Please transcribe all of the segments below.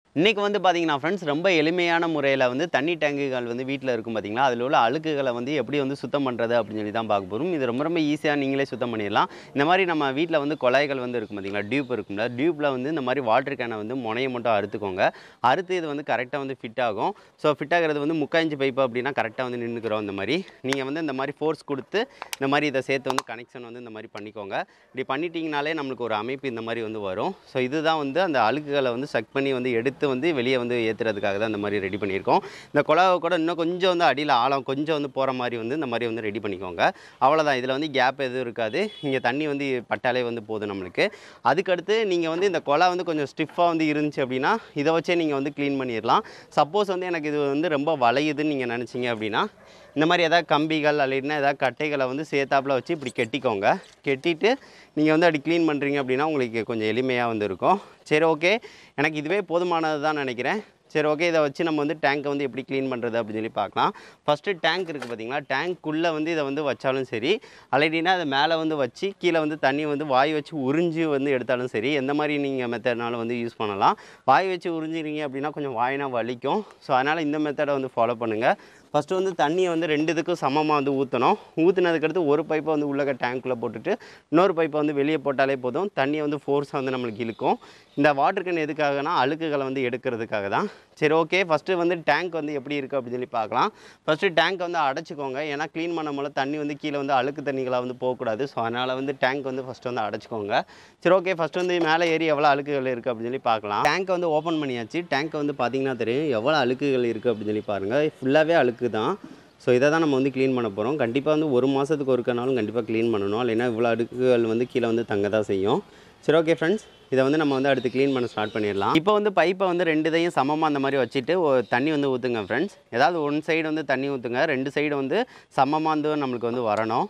இன்னைக்கு வந்து பார்த்தீங்கன்னா ஃப்ரெண்ட்ஸ் ரொம்ப எளிமையான முறையில் வந்து தண்ணி டேங்குகள் வந்து வீட்டில் இருக்கும் பார்த்தீங்களா, அதில் உள்ள அழுக்குகளை வந்து எப்படி வந்து சுத்தம் பண்ணுறது அப்படின்னு சொல்லி தான் பார்க்க போகிறோம். இது ரொம்ப ரொம்ப ஈஸியாக நீங்களே சுத்தம் பண்ணிடலாம். இந்த மாதிரி நம்ம வீட்டில் வந்து குழாய்கள் வந்து இருக்கும் பார்த்தீங்களா, டியூப் இருக்கும்ல, டியூப்பில் வந்து இந்த மாதிரி வாட்டர் கேனை வந்து முனையை மட்டும் அறுத்துக்கோங்க. அறுத்து இது வந்து கரெக்டாக வந்து ஃபிட் ஆகும். ஸோ ஃபிட் ஆகிறது வந்து 3/4 இன்ச் பைப்பு அப்படின்னா கரெக்டாக வந்து நின்றுக்கிறோம். இந்த மாதிரி நீங்கள் வந்து இந்த மாதிரி ஃபோர்ஸ் கொடுத்து இந்த மாதிரி இதை சேர்த்து வந்து கனெக்ஷன் வந்து இந்த மாதிரி பண்ணிக்கோங்க. இப்படி பண்ணிட்டீங்கனாலே நம்மளுக்கு ஒரு அமைப்பு இந்த மாதிரி வந்து வரும். ஸோ இதுதான் வந்து அந்த அழுக்குகளை வந்து சக் பண்ணி வந்து எடுத்து வந்து வெளியே வந்து ஏற்றுறதுக்காக தான் இந்த மாதிரி ரெடி பண்ணியிருக்கோம். இந்த குழாவை கூட இன்னும் கொஞ்சம் வந்து அடியில் ஆழம் கொஞ்சம் வந்து போகிற மாதிரி வந்து இந்த மாதிரி வந்து ரெடி பண்ணிக்கோங்க. அவ்வளோதான். இதில் வந்து கேப் எதுவும் இருக்காது. இங்கே தண்ணி வந்து பட்டாலே வந்து போதும் நம்மளுக்கு. அதுக்கடுத்து நீங்கள் வந்து இந்த குழா வந்து கொஞ்சம் ஸ்டிஃபாக வந்து இருந்துச்சு அப்படின்னா இதை வச்சே நீங்கள் வந்து க்ளீன் பண்ணிடலாம். சப்போஸ் வந்து எனக்கு இது வந்து ரொம்ப வளையுதுன்னு நீங்கள் நினச்சிங்க அப்படின்னா இந்த மாதிரி எதாவது கம்பிகள் அல்லைன்னா எதாவது கட்டைகளை வந்து சேர்த்தாப்பில் வச்சு இப்படி கெட்டிக்கோங்க. கெட்டிட்டு நீங்கள் வந்து அப்படி க்ளீன் பண்ணுறீங்க அப்படின்னா உங்களுக்கு கொஞ்சம் எளிமையாக வந்து இருக்கும். சரி, ஓகே, எனக்கு இதுவே போதுமானது தான் நினைக்கிறேன். சரி, ஓகே, இதை வச்சு நம்ம வந்து டேங்க்கை வந்து எப்படி க்ளீன் பண்ணுறது அப்படின்னு சொல்லி பார்க்கலாம். ஃபஸ்ட்டு டேங்க் இருக்குது பார்த்தீங்களா, டேங்க்குள்ளே வந்து இதை வந்து வச்சாலும் சரி, அல்லைனா அதை மேலே வந்து வச்சு கீழே வந்து தண்ணி வந்து வாய் வச்சு உறிஞ்சி வந்து எடுத்தாலும் சரி, எந்த மாதிரி நீங்கள் மெத்தட்னாலும் வந்து யூஸ் பண்ணலாம். வாய் வச்சு உறிஞ்சிறீங்க அப்படின்னா கொஞ்சம் வாயினா வலிக்கும். ஸோ அதனால் இந்த மெத்தடை வந்து ஃபாலோ பண்ணுங்கள். ஃபஸ்ட்டு வந்து தண்ணியை வந்து 2 இதுக்கும் சமமாக வந்து ஊற்றணும். ஊற்றுனதுக்கடுத்து ஒரு பைப்பை வந்து உள்ளே டேங்க்குள்ளே போட்டுட்டு இன்னொரு பைப்பை வந்து வெளியே போட்டாலே போதும். தண்ணியை வந்து ஃபோர்ஸாக வந்து நம்மளுக்கு இழுக்கும். இந்த வாட்டர் கேன் எதுக்காகனா அழுக்குகளை வந்து எடுக்கிறதுக்காக தான். சரி, ஓகே, ஃபஸ்ட்டு வந்து டேங்க் வந்து எப்படி இருக்குது அப்படின்னு சொல்லி பார்க்கலாம். ஃபஸ்ட்டு டேங்க் வந்து அடைச்சிக்கோங்க. ஏன்னா க்ளீன் பண்ணும்போது தண்ணி வந்து கீழே வந்து அழுக்கு தண்ணிகளாக வந்து போகக்கூடாது. ஸோ அதனால் வந்து டேங்க் வந்து ஃபஸ்ட்டு வந்து அடைச்சிக்கோங்க. சரி, ஓகே, ஃபஸ்ட்டு வந்து மேலே ஏறி எவ்வளோ அழுக்குகள் இருக்குது அப்படின்னு சொல்லி பார்க்கலாம். டேங்க்கை வந்து ஓப்பன் பண்ணியாச்சு. டேங்க்கை வந்து பார்த்திங்கன்னா தெரியும் எவ்வளோ அழுக்குகள் இருக்குது அப்படின்னு சொல்லி பாருங்கள். ஃபுல்லாகவே அழுக்கு தான். ஸோ இதை தான் நம்ம வந்து க்ளீன் பண்ண போகிறோம். கண்டிப்பாக வந்து 1 மாதத்துக்கு ஒருக்கனாலும் கண்டிப்பாக க்ளீன் பண்ணணும். இல்லைன்னா இவ்வளோ அழுக்குகள் வந்து கீழே வந்து தங்க தான் செய்யும். சரி, ஓகே ஃப்ரெண்ட்ஸ், இதை வந்து நம்ம வந்து அடுத்து க்ளீன் பண்ண ஸ்டார்ட் பண்ணிடலாம். இப்போ வந்து பைப்பை வந்து 2 இதையும் சமமாக அந்த மாதிரி வச்சுட்டு தண்ணி வந்து ஊற்றுங்க ஃப்ரெண்ட்ஸ். ஏதாவது 1 சைடு வந்து தண்ணி ஊற்றுங்க. 2 சைடு வந்து சமமாக வந்து நம்மளுக்கு வந்து வரணும்.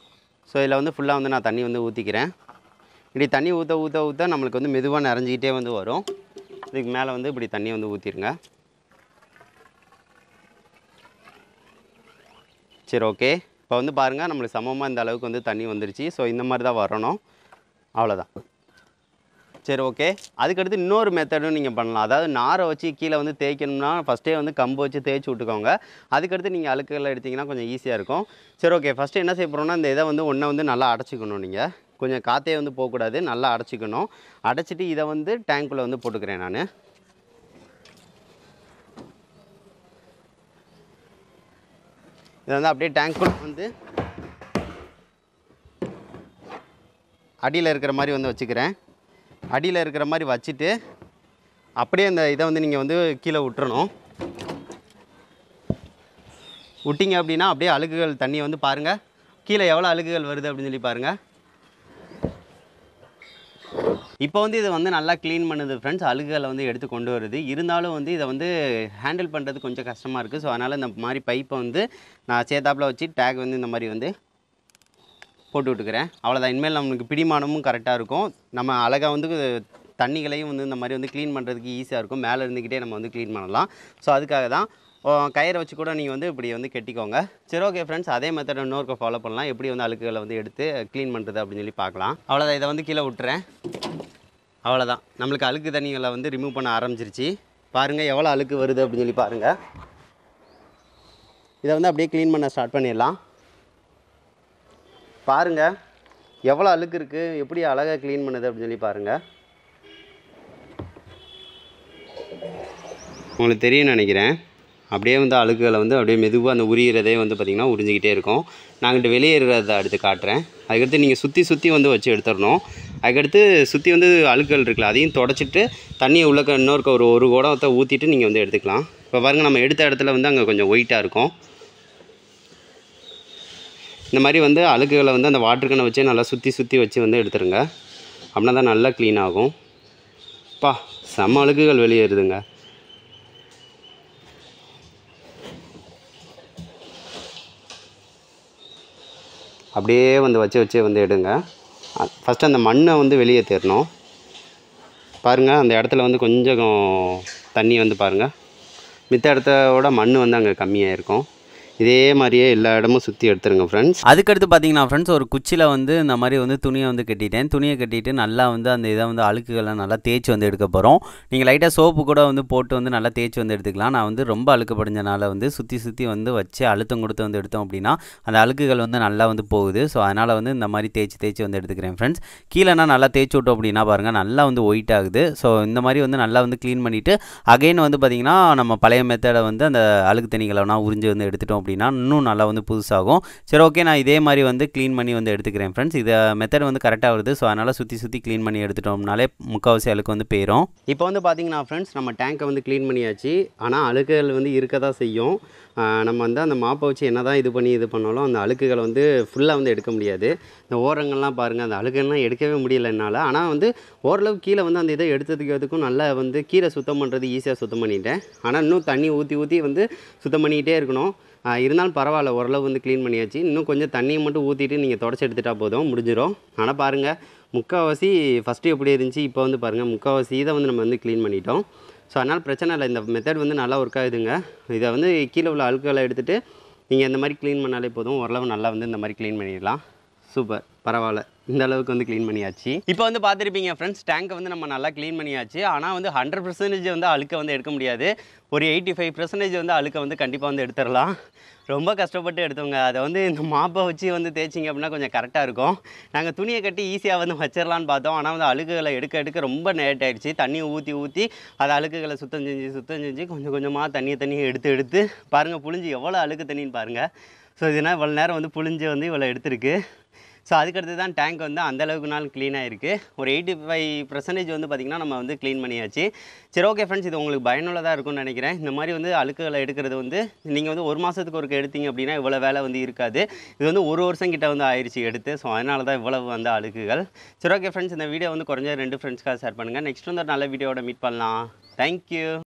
ஸோ இதில் வந்து ஃபுல்லாக வந்து நான் தண்ணி வந்து ஊற்றிக்கிறேன். இப்படி தண்ணி ஊற்ற ஊற்ற ஊற்ற நம்மளுக்கு வந்து மெதுவாக நிறைஞ்சிக்கிட்டே வந்து வரும். இதுக்கு மேலே வந்து இப்படி தண்ணி வந்து ஊற்றிடுங்க. சரி, ஓகே, இப்போ வந்து பாருங்கள் நம்மளுக்கு சமமாக இந்த அளவுக்கு வந்து தண்ணி வந்துருச்சு. ஸோ இந்த மாதிரி தான் வரணும். அவ்வளோதான். சரி, ஓகே, அதுக்கடுத்து இன்னொரு மெத்தடும் நீங்கள் பண்ணலாம். அதாவது நாரை வச்சு கீழே வந்து தேய்க்கணும்னா ஃபஸ்ட்டே வந்து கம்பு வச்சு தேய்ச்சி விட்டுக்கோங்க. அதுக்கடுத்து நீங்கள் அழுக்குகளை எடுத்திங்கன்னா கொஞ்சம் ஈஸியாக இருக்கும். சரி, ஓகே, ஃபஸ்ட்டு என்ன செய்ய போகிறோம்னா இந்த இதை வந்து ஒன்றை வந்து நல்லா அடைச்சிக்கணும். நீங்கள் கொஞ்சம் காற்றே வந்து போகக்கூடாது, நல்லா அடைச்சிக்கணும். அடைச்சிட்டு இதை வந்து டேங்க்குள்ளே வந்து போட்டுக்கிறேன் நான். இதை வந்து அப்படியே டேங்க்குள்ளே வந்து அடியில் இருக்கிற மாதிரி வந்து வச்சுக்கிறேன். அடியில் இருக்கிற மாதிரி வச்சுட்டு அப்படியே அந்த இதை வந்து நீங்கள் வந்து கீழே விட்டுறணும். விட்டிங்க அப்படின்னா அப்படியே அழுக்குகள் தண்ணியை வந்து பாருங்கள் கீழே எவ்வளோ அழுக்குகள் வருது அப்படின்னு சொல்லி பாருங்கள். இப்போ வந்து இதை வந்து நல்லா க்ளீன் பண்ணுது ஃப்ரெண்ட்ஸ். அழுக்குகளை வந்து எடுத்து கொண்டு வருது. இருந்தாலும் வந்து இதை வந்து ஹேண்டில் பண்ணுறது கொஞ்சம் கஷ்டமாக இருக்குது. ஸோ அதனால் இந்த மாதிரி பைப்பை வந்து நான் சேத்தாப்பில் வச்சு டேக் வந்து இந்த மாதிரி வந்து போட்டு விட்டுக்கிறேன். அவ்வளோதான். இனிமேல் நம்மளுக்கு பிடிமானமும் கரெக்டாக இருக்கும். நம்ம அழகாக வந்து தண்ணிகளையும் வந்து இந்த மாதிரி வந்து க்ளீன் பண்ணுறதுக்கு ஈஸியாக இருக்கும். மேலே இருந்துக்கிட்டே நம்ம வந்து க்ளீன் பண்ணலாம். ஸோ அதுக்காக தான் கயிறை வச்சு கூட நீங்கள் வந்து இப்படி வந்து கெட்டிக்கோங்க. சரி, ஓகே ஃப்ரெண்ட்ஸ், அதே மெத்தட் இன்னொருக்க ஃபாலோ பண்ணலாம். எப்படி வந்து அழுக்குகளை வந்து எடுத்து க்ளீன் பண்ணுறது அப்படின்னு சொல்லி பார்க்கலாம். அவ்வளோதான். இதை வந்து கீழே விட்டுறேன். அவ்வளோதான். நம்மளுக்கு அழுக்கு தண்ணிகளை வந்து ரிமூவ் பண்ண ஆரம்பிச்சிருச்சு. பாருங்கள் எவ்வளோ அழுக்கு வருது அப்படின்னு சொல்லி பாருங்கள். இதை வந்து அப்படியே க்ளீன் பண்ண ஸ்டார்ட் பண்ணிடலாம். பாருங்கள் எவ்வளோ அழுக்கு இருக்குது, எப்படி அழகாக க்ளீன் பண்ணுது அப்படின்னு சொல்லி பாருங்கள். உங்களுக்கு தெரியும்னு நினைக்கிறேன். அப்படியே வந்து அழுக்குகளை வந்து அப்படியே மெதுவாக அந்த உரியிறதே வந்து பார்த்திங்கன்னா உறிஞ்சிக்கிட்டே இருக்கும். நாங்கிட்ட வெளியேறதை அடுத்து காட்டுறேன். அதுக்கடுத்து நீங்கள் சுற்றி வந்து வச்சு எடுத்துடணும். அதுக்கடுத்து சுற்றி வந்து அழுக்குகள் இருக்குல்ல அதையும் தொடச்சிட்டு தண்ணியை உள்ளக்க இன்னொருக்க ஒரு குடத்தை ஊற்றிட்டு நீங்கள் வந்து எடுத்துக்கலாம். இப்போ பாருங்கள் நம்ம எடுத்த இடத்துல வந்து அங்கே கொஞ்சம் ஒயிட்டாக இருக்கும். இந்த மாதிரி வந்து அழுக்குகளை வந்து அந்த வாட்டர் கேனை வச்சு நல்லா சுற்றி வச்சு வந்து எடுத்துருங்க. அப்படின்னா தான் நல்லா க்ளீன் ஆகும். செம்ம அழுக்குகள் வெளியேறுதுங்க. அப்படியே வந்து வச்சு வந்து எடுங்க. ஃபஸ்ட்டு அந்த மண்ணை வந்து வெளியே தேரணும். பாருங்கள் அந்த இடத்துல வந்து கொஞ்சம் தண்ணி வந்து பாருங்கள் மித்த இடத்தோட மண் வந்து அங்கே கம்மியாக இருக்கும். இதே மாதிரியே எல்லா இடமும் சுற்றி எடுத்துருங்க ஃப்ரெண்ட்ஸ். அதுக்கடுத்து பார்த்தீங்கன்னா ஃப்ரெண்ட்ஸ் ஒரு குச்சியில் வந்து இந்த மாதிரி வந்து துணியை வந்து கட்டிட்டேன். துணியை கட்டிட்டு நல்லா வந்து அந்த இதை வந்து அழுக்குகளை நல்லா தேய்ச்சி வந்து எடுக்க போகிறோம். நீங்கள் லைட்டாக சோப்பு கூட வந்து போட்டு வந்து நல்லா தேய்ச்சி வந்து எடுத்துக்கலாம். நான் வந்து ரொம்ப அழுக்கு படிஞ்சனால வந்து சுற்றி சுற்றி வந்து வச்சு அழுத்தம் கொடுத்து வந்து எடுத்தோம் அப்படின்னா அந்த அழுக்குகள் வந்து நல்லா வந்து போகுது. ஸோ அதனால் வந்து இந்த மாதிரி தேய்ச்சி வந்து எடுத்துக்கிறேன் ஃப்ரெண்ட்ஸ். கீழேனா நல்லா தேய்ச்சி விட்டோம் அப்படின்னா பாருங்கள் நல்லா வந்து ஒயிட் ஆகுது. ஸோ இந்த மாதிரி வந்து நல்லா வந்து க்ளீன் பண்ணிவிட்டு அகைன் வந்து பார்த்திங்கன்னா நம்ம பழைய மெத்தடை வந்து அந்த அழுக்கு தண்ணிகளை உறிஞ்சி வந்து எடுத்துட்டோம் அப்படின்னா இன்னும் நல்லா வந்து புதுசாகும். சரி ஓகே, நான் இதே மாதிரி வந்து க்ளீன் பண்ணி வந்து எடுத்துக்கிறேன் ஃப்ரெண்ட்ஸ். இதை மெத்தட் வந்து கரெக்டாக வருது. ஸோ அதனால் சுற்றி க்ளீன் பண்ணி எடுத்துட்டோம்னாலே முக்கால்வாசி அழுக்கு வந்து போயிடும். இப்போ வந்து பார்த்திங்கன்னா ஃப்ரெண்ட்ஸ் நம்ம டேங்கை வந்து க்ளீன் பண்ணியாச்சு. ஆனால் அழுக்குகள் வந்து இருக்க தான் செய்யும். நம்ம வந்து அந்த மாப்பை வச்சு என்ன தான் இது பண்ணாலும் அந்த அழுக்குகளை வந்து ஃபுல்லாக வந்து எடுக்க முடியாது. இந்த ஓரங்கள்லாம் பாருங்கள், அந்த அழுக்கெல்லாம் எடுக்கவே முடியல என்னால். ஆனால் வந்து ஓரளவுக்கு கீழே வந்து அந்த இதை எடுத்துக்கிறதுக்கும் நல்லா வந்து கீரை சுத்தம் பண்ணுறது ஈஸியாக சுத்தம் பண்ணிட்டேன். ஆனால் இன்னும் தண்ணி ஊற்றி வந்து சுத்தம் பண்ணிக்கிட்டே இருக்கணும். இருந்தாலும் பரவாயில்ல, ஓரளவு வந்து க்ளீன் பண்ணியாச்சு. இன்னும் கொஞ்சம் தண்ணியை மட்டும் ஊற்றிட்டு நீங்கள் தொடச்சி எடுத்துகிட்டா போதும், முடிஞ்சிடும். ஆனால் பாருங்கள் முக்கால்வாசி ஃபஸ்ட்டு எப்படி இருந்துச்சு, இப்போ வந்து பாருங்கள் முக்கால்வாசி இதை வந்து நம்ம வந்து க்ளீன் பண்ணிட்டோம். ஸோ அதனால் பிரச்சனை இல்லை. இந்த மெத்தட் வந்து நல்லா ஒர்க் ஆகுதுங்க. இதை வந்து கீழே உள்ள அழுக்குகளை எடுத்துகிட்டு நீங்கள் இந்த மாதிரி க்ளீன் பண்ணாலே போதும். ஓரளவு நல்லா வந்து இந்த மாதிரி க்ளீன் பண்ணிடலாம். சூப்பர், பரவாயில்ல, இந்த அளவுக்கு வந்து க்ளீன் பண்ணியாச்சு. இப்போ வந்து பார்த்துருப்பீங்க ஃப்ரெண்ட்ஸ், டேங்கை வந்து நம்ம நல்லா க்ளீன் பண்ணியாச்சு. ஆனால் வந்து 100% வந்து அழுக்கை வந்து எடுக்க முடியாது. ஒரு 85% வந்து அழுக்கை வந்து கண்டிப்பாக வந்து எடுத்துடலாம். ரொம்ப கஷ்டப்பட்டு எடுத்தோங்க. அதை வந்து இந்த மாப்பை வச்சு வந்து தேய்ச்சிங்க அப்படின்னா கொஞ்சம் கரெக்டாக இருக்கும். நாங்கள் துணியை கட்டி ஈஸியாக வந்து வச்சிடலான்னு பார்த்தோம். ஆனால் வந்து அழுக்குகளை எடுக்க ரொம்ப லேட் ஆகிடுச்சு. தண்ணியை ஊற்றி அதை அழுக்குகளை சுத்தம் செஞ்சு கொஞ்சம் கொஞ்சமாக தண்ணியை எடுத்து பாருங்கள், புழிஞ்சு எவ்வளோ அழுக்கு தண்ணின்னு பாருங்கள். ஸோ இதுனா இவ்வளோ நேரம் வந்து புழிஞ்சு வந்து இவ்வளோ எடுத்துருக்கு. ஸோ அதுக்கடுத்து தான் டேங்க் வந்து அந்தளவுக்கு நாள் க்ளீனாக இருக்குது. ஒரு 85% வந்து பார்த்திங்கன்னா நம்ம வந்து க்ளீன் பண்ணியாச்சு. சரி ஓகே ஃப்ரெண்ட்ஸ், இது உங்களுக்கு பயனுள்ளதாக இருக்கும்னு நினைக்கிறேன். இந்த மாதிரி வந்து அழுக்குகளை எடுக்கிறது வந்து நீங்கள் வந்து 1 மாதத்துக்கு ஒருக்க எடுத்தீங்க அப்படின்னா இவ்வளோ வேலை வந்து இருக்காது. இது வந்து 1 வருஷம் கிட்ட வந்து ஆயிடுச்சு எடுத்து. ஸோ அதனால தான் இவ்வளவு வந்து அழுக்குகள். சரி ஓகே ஃப்ரெண்ட்ஸ், இந்த வீடியோ வந்து குறைஞ்ச 2 ஃப்ரெண்ட்ஸ்க்காக ஷேர் பண்ணுங்கள். நெக்ஸ்ட் வந்து ஒரு நல்ல வீடியோவோட மீட் பண்ணலாம். தேங்க்யூ.